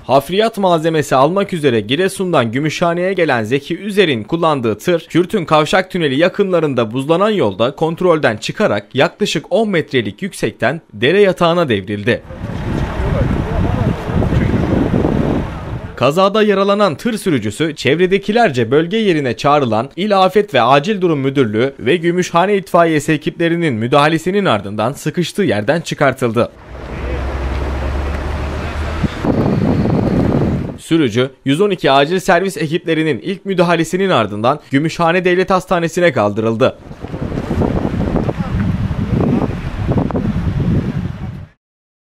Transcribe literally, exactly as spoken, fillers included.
Hafriyat malzemesi almak üzere Giresun'dan Gümüşhane'ye gelen Zeki Üzer'in kullandığı tır, Kürtün Kavşak Tüneli yakınlarında buzlanan yolda kontrolden çıkarak yaklaşık on metrelik yüksekten dere yatağına devrildi. Kazada yaralanan tır sürücüsü çevredekilerce bölge yerine çağrılan İl Afet ve Acil Durum Müdürlüğü ve Gümüşhane İtfaiyesi ekiplerinin müdahalesinin ardından sıkıştığı yerden çıkartıldı. Sürücü, yüz on iki acil servis ekiplerinin ilk müdahalesinin ardından Gümüşhane Devlet Hastanesi'ne kaldırıldı.